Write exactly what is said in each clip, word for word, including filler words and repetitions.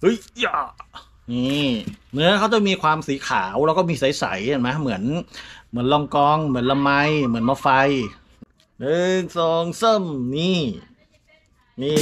เฮ้ยอย่านี่เนื้อเขาจะมีความสีขาวแล้วก็มีใสๆเห็นไหมเหมือนเหมือนลองกองเหมือนละไมเหมือนมะไฟหนึ่งสองสามนี่นี่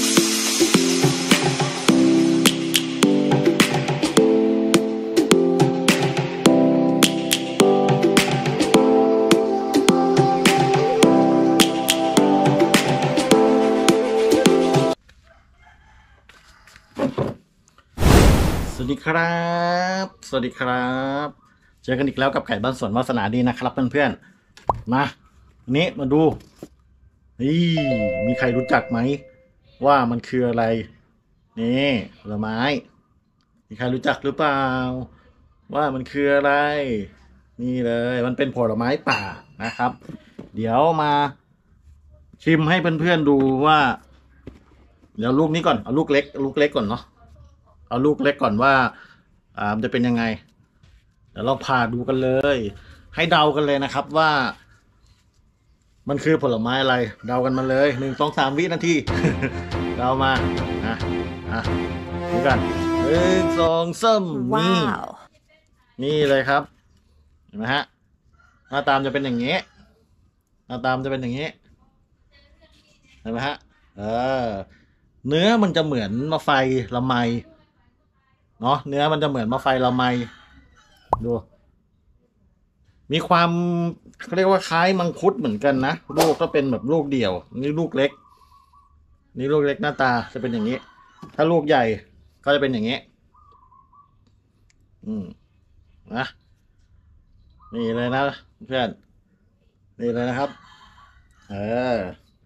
สวัสดีครับสวัสดีครับเจอกันอีกแล้วกับไก่บ้านสวนวาสนาดีนะครับเพื่อนๆมานี้มาดูนี่มีใครรู้จักไหมว่ามันคืออะไรนี่ผลไม้มีใครรู้จักหรือเปล่าว่ามันคืออะไรนี่เลยมันเป็นผลไม้ป่านะครับเดี๋ยวมาชิมให้เพื่อนๆดูว่าเดี๋ยวลูกนี้ก่อนเอาลูกเล็กลูกเล็กก่อนเนาะเอาลูกเล็กก่อนว่าอ่ามันจะเป็นยังไงเดี๋ยวเราพาดูกันเลยให้เดากันเลยนะครับว่ามันคือผลไม้อะไรเดากันมาเลยหนึ่งสองสามวินาที เดามาอ่ะอ่ะดูกันหนึ่งสองสามนี่นี่เลยครับเห็นไหมฮะหน้าตามจะเป็นอย่างนี้หน้าตามจะเป็นอย่างนี้เห็นไหมฮะเออเนื้อมันจะเหมือนมะไฟละไมเนาะเนื้อมันจะเหมือนมะไฟละไมดูมีความเขาเรียกว่าคล้ายมังคุดเหมือนกันนะลูกก็เป็นแบบลูกเดี่ยวนี่ลูกเล็กนี่ลูกเล็กหน้าตาจะเป็นอย่างนี้ถ้าลูกใหญ่ก็จะเป็นอย่างนี้อืมนะนี่เลยนะเพื่อนนี่เลยนะครับเออ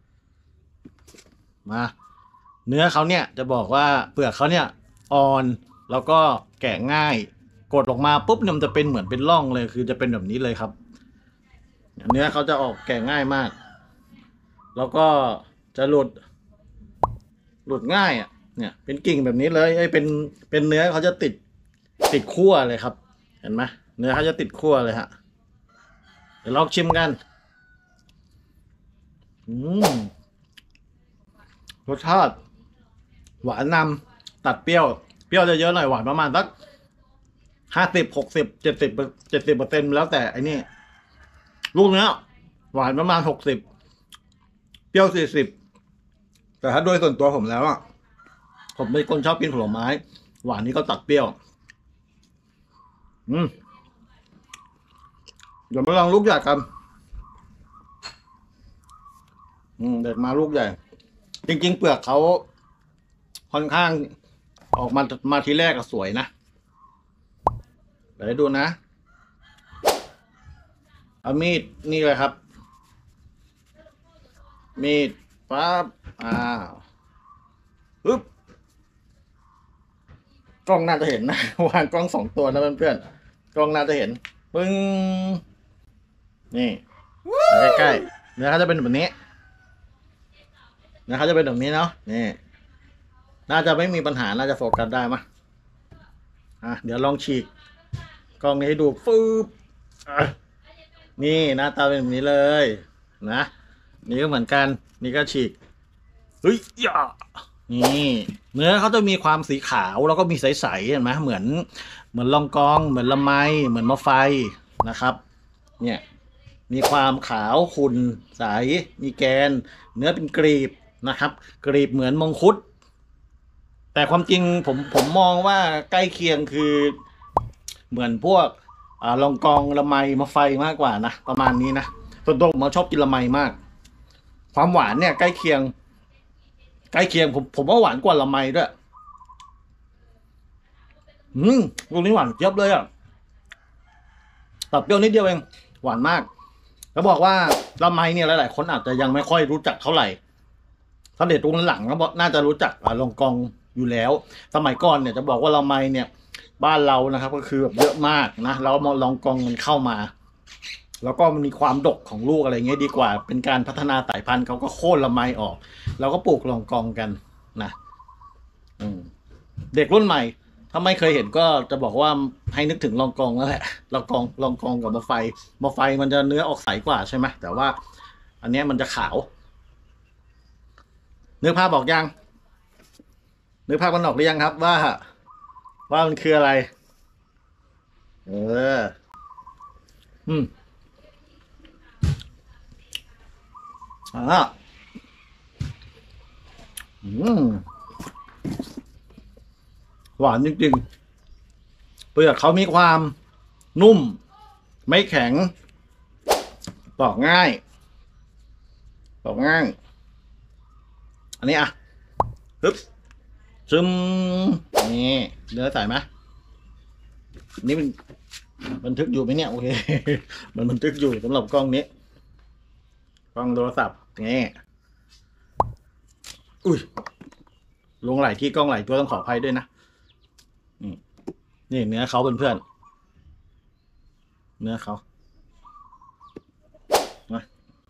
มาเนื้อเขาเนี่ยจะบอกว่าเปลือกเขาเนี่ยอ่อนแล้วก็แกะง่ายกดออกมาปุ๊บเนี่ยมันจะเป็นเหมือนเป็นร่องเลยคือจะเป็นแบบนี้เลยครับเนื้อเขาจะออกแกะง่ายมากแล้วก็จะหลุดหลุดง่ายอ่ะเนี่ยเป็นกิ่งแบบนี้เลยไอ้เป็นเป็นเนื้อเขาจะติดติดขั้วเลยครับเห็นไหมเนื้อเขาจะติดขั้วเลยฮะเดี๋ยวลองชิมกันอืมรสชาติหวานนำตัดเปรี้ยวเปรี้ยวจะเยอะหน่อยหวานประมาณสักห้าสิบหกสิบเจ็ดสิบเจ็ดสิบเปอร์เซ็นต์แล้วแต่อันนี้ลูกเนี้ยหวานประมาณหกสิบเปรี้ยวสี่สิบแต่ถ้าโดยส่วนตัวผมแล้วอ่ะผมเป็นคนชอบกินผลไม้หวานนี้ก็ตัดเปรี้ยวอืมเดี๋ยวมาลองลูกใหญ่กันอืมเด็ดมาลูกใหญ่จริงๆเปลือกเขาค่อนข้างออกมามาทีแรกก็สวยนะเดี๋ยวดูนะเอามีดนี่เลยครับมีดปั๊บอ้าวปึ๊บกล้องน่าจะเห็นนะวางกล้องสองตัวนะเพื่อนๆกล้องน่าจะเห็นปึ้งนี่ใกล้ๆเนื้อเขาจะเป็นแบบนี้เนื้อเขาจะเป็นแบบนี้เนาะนี่น่าจะไม่มีปัญหาน่าจะโฟกัสได้มั้ยอ่ะเดี๋ยวลองฉีกกล้องนี้ให้ดูฟืบนี่หน้าตาเป็นแบบนี้เลยนะนี่ก็เหมือนกันนี่ก็ฉีกเฮ้ยอย่านี่เนื้อเขาจะมีความสีขาวแล้วก็มีใสๆเห็นไหมเหมือนเหมือนลองกองเหมือนละไมเหมือนมะไฟนะครับเนี่ยมีความขาวขุ่นใสมีแกนเนื้อเป็นกรีบนะครับกรีบเหมือนมังคุดแต่ความจริงผมผมมองว่าใกล้เคียงคือเหมือนพวกอ่าลองกองละไมมะไฟมากกว่านะประมาณนี้นะส่วนตัวผมชอบกินละไมมากความหวานเนี่ยใกล้เคียงใกล้เคียงผมผมว่าหวานกว่าละไมด้วยอืมลูกนี้หวานเจี๊ยบเลยอ่ะตัดเปรี้ยวนิดเดียวเองหวานมากแล้วบอกว่าละไมเนี่ยหลายๆคนอาจจะยังไม่ค่อยรู้จักเท่าไหร่ถ้าเด็กรุ่นหลังก็น่าจะรู้จักลองกองอยู่แล้วสมัยก่อนเนี่ยจะบอกว่าละไมเนี่ยบ้านเรานะครับก็คือแบบเยอะมากนะแล้วมอลองกองมันเข้ามาแล้วก็มันมีความดกของลูกอะไรเงี้ยดีกว่าเป็นการพัฒนาสายพันธุ์เขาก็โค่นละไมออกแล้วก็ปลูกลองกองกันนะเด็กรุ่นใหม่ถ้าไม่เคยเห็นก็จะบอกว่าให้นึกถึงลองกองแล้วแหละลองกองลองกองกับมะไฟมะไฟมันจะเนื้อออกใสกว่าใช่ไหมแต่ว่าอันนี้มันจะขาวนึกภาพบอกยังนึกภาพมันออกหรือยังครับว่าว่ามันคืออะไร เออ อืมอ่าอืมหวานจริงๆเปลือกเขามีความนุ่ม ไม่แข็งปอกง่ายปอกง่าย อันนี้อ่ะปึ๊บซึมนี่เนื้อใส่ไหมนี่มันบันทึกอยู่ไหมเนี่ยโอเค มันบันทึกอยู่สำหรับกล้องนี้กล้องโทรศัพท์นี่อุ้ยลงหลายที่กล้องหลายตัวต้องขออภัยด้วยนะนี่นี่เนื้อเขาเพื่อนๆเนื้อเขามา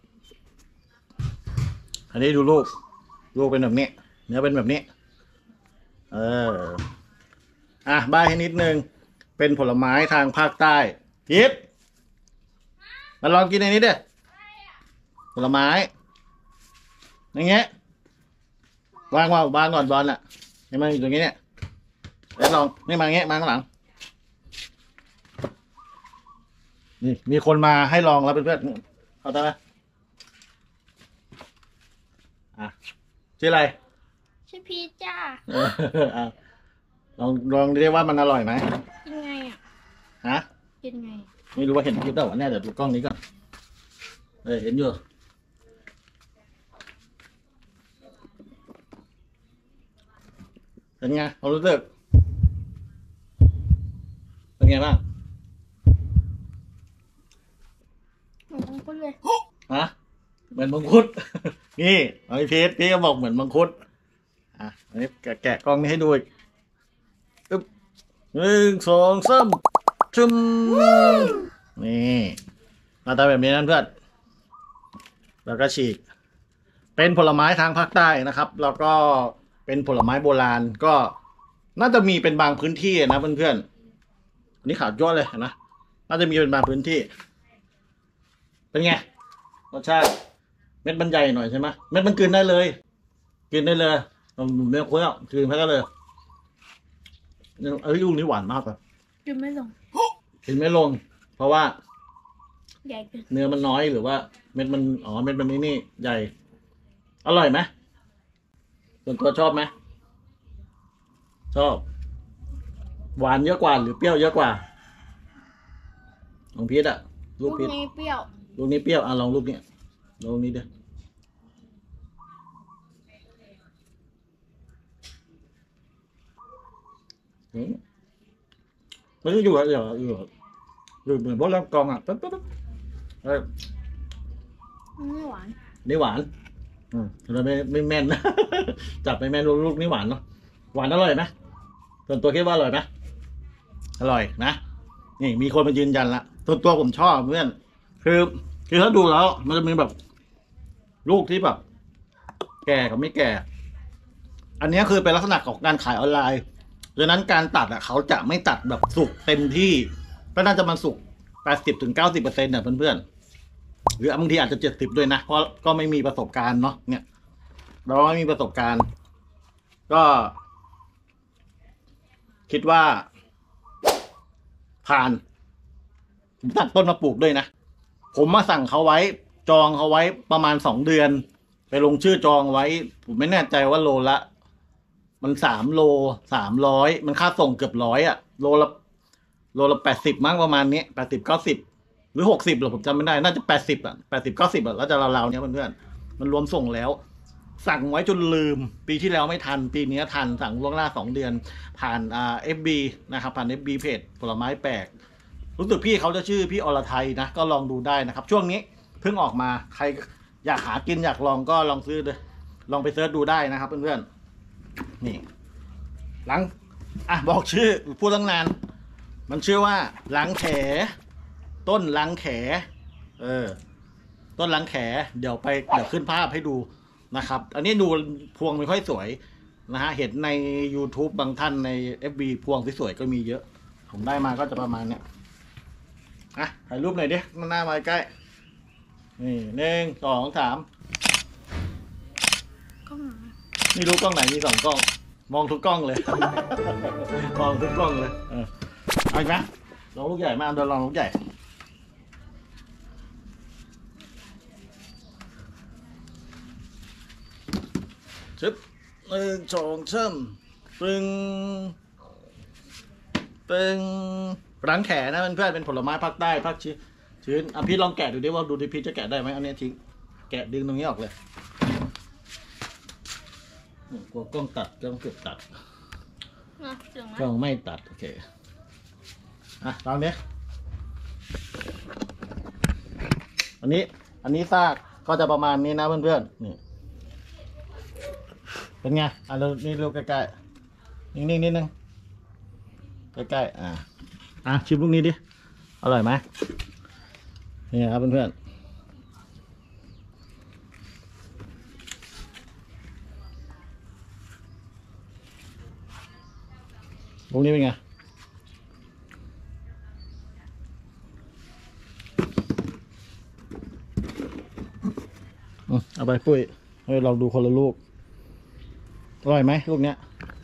อันนี้ดูลูกลูกเป็นแบบนี้เนื้อเป็นแบบนี้ เอออ่ะใบให้นิดนึงเป็นผลไม้ทางภาคใต้ทิพย์มาลองกินในนี้เด้อผลไม้อย่างเงี้ยวางว่าวางก่อนบอลน่ะให้มันอยู่ตรงนี้เนี่ยแล้วลองนี่มาเงี้ยมาข้างหลังนี่มีคนมาให้ลองแล้วเพื่อนๆเอาได้ไหมอ่ะชื่ออะไรชื่อพีชจ้าเอออ่ะลองลองดูดิว่ามันอร่อยไหมกินไงอ่ะฮะกินไงไม่รู้ว่าเห็นคลิปแล้ววะเนี่ยเดี๋ยวดูกล้องนี้ก่อนเออเห็นอยู่เป็นไงความรู้สึกเป็นไงบ้างเหมือนมังคุดเลยฮะเหมือนมังคุด นี่ไอ้พีชพี่ก็บอกเหมือนมังคุดอ่ะอันนี้แกะแกะกล้องนี้ให้ดูอีกอึ๊บหนึ่งสองสามชุ่มนี่หน้าตาแบบนี้นั่นเพื่อนแล้วก็ฉีกเป็นผลไม้ทางภาคใต้นะครับ แล้วก็เป็นผลไม้โบราณก็น่าจะมีเป็นบางพื้นที่นะเพื่อนๆอันนี้ขาวจ้วเลยนะน่าจะมีเป็นบางพื้นที่ เป็นไงรสชาติเม็ดมันใหญ่หน่อยใช่ไหมเม็ดมันกลืนได้เลยกลืนได้เลยเนื้อคุ้ยอ่ะกลืนไปก็เลยเอ้ยลูกนี้หวานมากเลยกินไม่ลงกินไม่ลง เพราะว่าใหญ่เกินเนื้อมันน้อยหรือว่าเม็ดมันอ๋อเม็ดมันนี่นี่ใหญ่อร่อยไหมส่วนตัวชอบไหมชอบหวานเยอะกว่าหรือเปรี้ยวเยอะกว่าของพีชอะลูกพีชนี้เปรี้ยวลูกนี้เปรี้ยวอ่ะลองลูกนี้ลองนี้เด้อไม่ได้อยู่อะอยู่อยู่อยู่เหมือนพวกเรากองอ่ะปั๊บปั๊บปั๊บเออไม่หวานนี่หวานอืมเราไม่ไม่แม่นนะ จับไม่แม่นลูกนี่หวานเนาะหวานอร่อยไหมส่วนตัวคิดว่าอร่อยไหมอร่อยนะนี่มีคนมายืนยันละส่วนตัวผมชอบเพื่อนคือคือถ้าดูแล้วมันจะมีแบบลูกที่แบบแก่กับไม่แก่อันนี้คือเป็นลักษณะของการขายออนไลน์ดังนั้นการตัดอ่ะเขาจะไม่ตัดแบบสุกเต็มที่ก็น่าจะมันสุกแปดสิบถึงเก้าสิบเปอร์เซ็นต์เนี่ยเพื่อนๆหรือบางทีอาจจะเจ็ดสิบด้วยนะเพราะก็ไม่มีประสบการณ์เนาะเนี่ยเราไม่มีประสบการณ์ ก็ คิดว่าผ่านผมสั่งต้นมาปลูกด้วยนะผมมาสั่งเขาไว้จองเขาไว้ประมาณสองเดือนไปลงชื่อจองไว้ผมไม่แน่ใจว่าโลละมันสามโลสามร้อยมันค่าส่งเกือบร้อยอะโลละโลละแปดสิบมั้งประมาณนี้แปดสิบเก้าสิบหรือหกสิบหรอผมจำไม่ได้น่าจะแปดสิบอะแปดสิบเก้าสิบอะแล้วจะราวๆเนี้ยเพื่อนๆมันรวมส่งแล้วสั่งไว้จนลืมปีที่แล้วไม่ทันปีนี้ทันสั่งล่วงหน้าสองเดือนผ่านอ่า เอฟ บี นะครับผ่าน เอฟ บี เพจผลไม้แปลกรู้สึกพี่เขาจะชื่อพี่อรไทยนะก็ลองดูได้นะครับช่วงนี้เพิ่งออกมาใครอยากหากินอยากลองก็ลองซื้อเลยลองไปเสิร์ชดูได้นะครับเพื่อนๆนี่หลังอ่ะบอกชื่อพูดตั้งนานมันชื่อว่าหลังแขต้นหลังแขเออต้นหลังแขเดี๋ยวไปเดี๋ยวขึ้นภาพให้ดูนะครับอันนี้ดูพวงไม่ค่อยสวยนะฮะเห็นใน YouTube บางท่านใน เอฟ บี พวงสวยๆก็มีเยอะผมได้มาก็จะประมาณเนี้ยอ่ะถ่ายรูปหน่อยดิหน้ามาใกล้นี่หนึ่งสองสามกล้องไหนนี่รู้กล้องไหนมีสองกล้องมองทุกกล้องเลย มองทุกกล้องเลยเออเอาอีกไหมลองลูกใหญ่มาเดินลองลูกใหญ่ชึบหนึ่งสองสามปึ้งปึ้งรังแขนะเพื่อนๆเป็นผลไม้ภาคใต้ภาคชื้นชื้นอ่ะพี่ลองแกะดูดิว่าดูดิพี่จะแกะได้ไหมอันนี้ทิ้งแกะดึงตรงนี้ออกเลยกลัวกล้องตัดกล้องเกือบตัดนะเสียงไหมกล้องไม่ตัดโอเคอ่ะลองดิอันนี้อันนี้ซากก็จะประมาณนี้นะเพื่อนๆนี่เป็นไงอ่ะเรานี่ดูใกล้ๆนิ่งๆนิดนึงใกล้ๆอ่ะอ่ะชิมลูกนี้ดิอร่อยไหมนี่ครับเพื่อนๆลูกนี้เป็นไงอืมเอาไปปุ้ยให้ลองดูคนละลูกอร่อยไหมลูกเนี้ย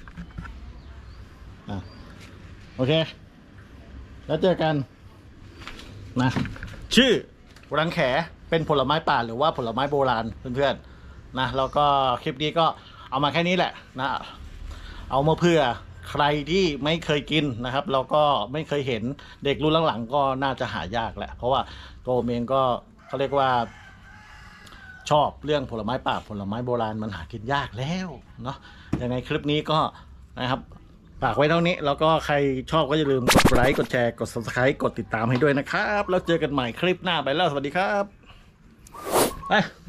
อ่ะโอเคแล้วเจอกันนะชื่อรังแขเป็นผลไม้ป่าหรือว่าผลไม้โบราณเพื่อนๆนะแล้วก็คลิปนี้ก็เอามาแค่นี้แหละนะเอามาเพื่อใครที่ไม่เคยกินนะครับแล้วก็ไม่เคยเห็นเด็กรุ่นหลังๆก็น่าจะหายากแหละเพราะว่าตัวผมเองก็เขาเรียกว่าชอบเรื่องผลไม้ป่าผลไม้โบราณมันหากินยากแล้วเนาะยังไงคลิปนี้ก็นะครับฝากไว้เท่านี้แล้วก็ใครชอบก็อย่าลืมกดไลค์กดแชร์กด ซับสไครบ์ กดติดตามให้ด้วยนะครับแล้วเจอกันใหม่คลิปหน้าไปแล้วสวัสดีครับไป